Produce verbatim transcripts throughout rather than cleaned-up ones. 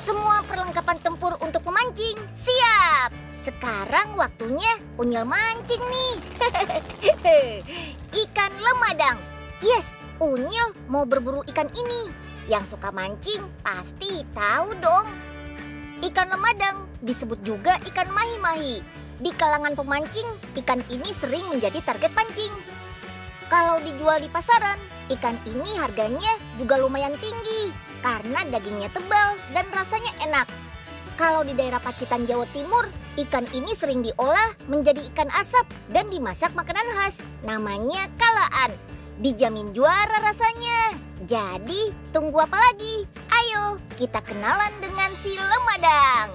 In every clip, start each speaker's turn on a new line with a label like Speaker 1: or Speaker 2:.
Speaker 1: Semua perlengkapan tempur untuk memancing siap. Sekarang waktunya Unyil mancing nih. Ikan lemadang. Yes, Unyil mau berburu ikan ini. Yang suka mancing pasti tahu dong. Ikan lemadang disebut juga ikan mahi-mahi. Di kalangan pemancing, ikan ini sering menjadi target pancing. Kalau dijual di pasaran, ikan ini harganya juga lumayan tinggi karena dagingnya tebal dan rasanya enak. Kalau di daerah Pacitan, Jawa Timur, ikan ini sering diolah menjadi ikan asap dan dimasak makanan khas. Namanya kalaan. Dijamin juara rasanya. Jadi, tunggu apa lagi? Ayo, kita kenalan dengan si lemadang.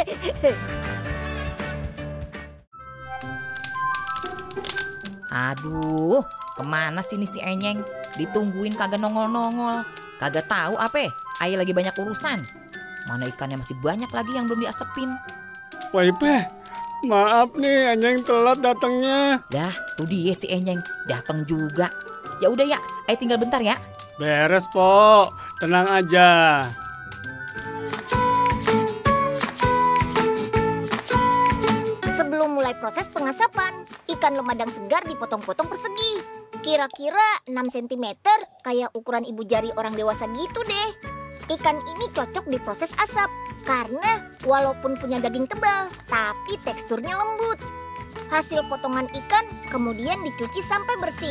Speaker 2: Aduh, kemana sih nih si Enyeng? Ditungguin kagak nongol-nongol. Kagak tahu apa? Ayah lagi banyak urusan. Mana ikannya masih banyak lagi yang belum diasepin.
Speaker 3: Wah Ipe, maaf nih Enyeng telat datangnya.
Speaker 2: Dah, tuh dia si Enyeng datang juga. Ya udah ya, ayah tinggal bentar ya.
Speaker 3: Beres Po, tenang aja.
Speaker 1: Sebelum mulai proses pengasapan, ikan lemadang segar dipotong-potong persegi. Kira-kira enam sentimeter, kayak ukuran ibu jari orang dewasa gitu deh. Ikan ini cocok diproses asap, karena walaupun punya daging tebal, tapi teksturnya lembut. Hasil potongan ikan kemudian dicuci sampai bersih.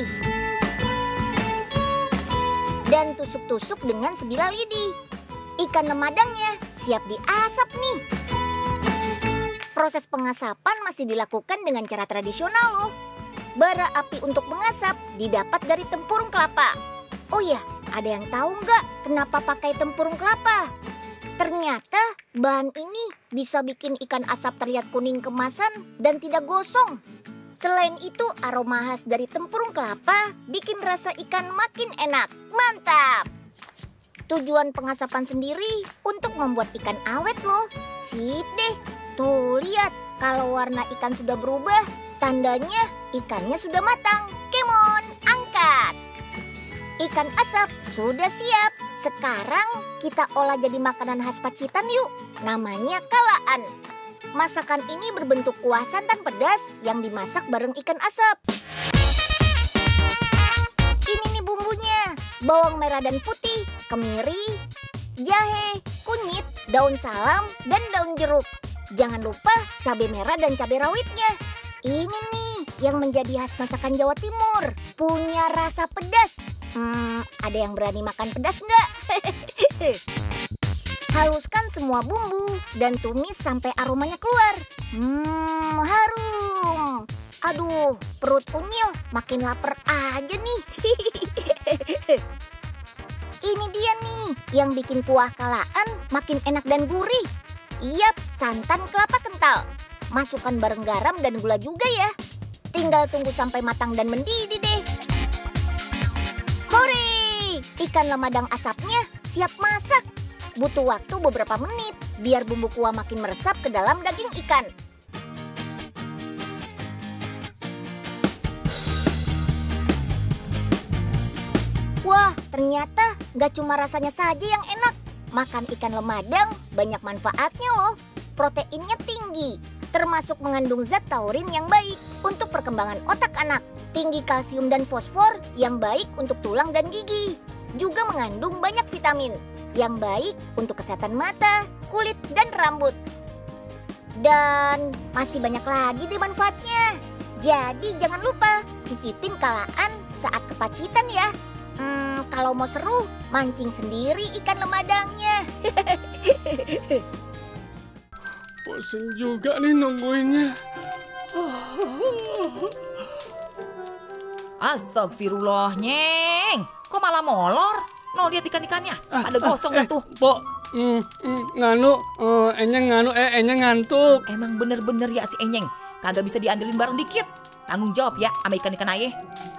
Speaker 1: Dan tusuk-tusuk dengan sebilah lidi. Ikan lemadangnya siap diasap nih. Proses pengasapan masih dilakukan dengan cara tradisional loh. Bara api untuk mengasap didapat dari tempurung kelapa. Oh ya, ada yang tahu nggak kenapa pakai tempurung kelapa? Ternyata bahan ini bisa bikin ikan asap terlihat kuning kemasan dan tidak gosong. Selain itu, aroma khas dari tempurung kelapa bikin rasa ikan makin enak. Mantap! Tujuan pengasapan sendiri untuk membuat ikan awet loh. Sip deh. Tuh lihat, kalau warna ikan sudah berubah, tandanya ikannya sudah matang. Kemon, angkat! Ikan asap sudah siap. Sekarang kita olah jadi makanan khas Pacitan yuk. Namanya kalaan. Masakan ini berbentuk kuah santan pedas yang dimasak bareng ikan asap. Ini nih bumbunya. Bawang merah dan putih, kemiri, jahe, kunyit, daun salam, dan daun jeruk. Jangan lupa cabai merah dan cabai rawitnya. Ini nih yang menjadi khas masakan Jawa Timur. Punya rasa pedas. Hmm, ada yang berani makan pedas nggak? Haluskan semua bumbu dan tumis sampai aromanya keluar. Hmm, harum. Aduh, perut Unyil makin lapar aja nih. Ini dia nih yang bikin kuah kalaan makin enak dan gurih. Iyap, santan kelapa kental. Masukkan bareng garam dan gula juga ya. Tinggal tunggu sampai matang dan mendidih deh. Hore! Ikan lemadang asapnya siap masak. Butuh waktu beberapa menit biar bumbu kuah makin meresap ke dalam daging ikan. Wah, ternyata nggak cuma rasanya saja yang enak. Makan ikan lemadang banyak manfaatnya loh. Proteinnya tinggi, termasuk mengandung zat taurin yang baik untuk perkembangan otak anak. Tinggi kalsium dan fosfor yang baik untuk tulang dan gigi. Juga mengandung banyak vitamin yang baik untuk kesehatan mata, kulit, dan rambut. Dan masih banyak lagi deh manfaatnya. Jadi jangan lupa cicipin kalaan saat ke Pacitan ya. Hmm, kalau mau seru, mancing sendiri ikan lemadangnya.
Speaker 3: Bosan juga nih nungguinnya.
Speaker 2: Astagfirullah, Nyeng. Kok malah molor? No, lihat ikan-ikannya. Pada gosong
Speaker 3: eh,
Speaker 2: dah tuh.
Speaker 3: Po, mm, mm, nganu, uh, Enyeng nganu, eh Enyeng ngantuk.
Speaker 2: Emang bener-bener ya si Enyeng. Kagak bisa diandelin bareng dikit. Tanggung jawab ya sama ikan-ikan ayah.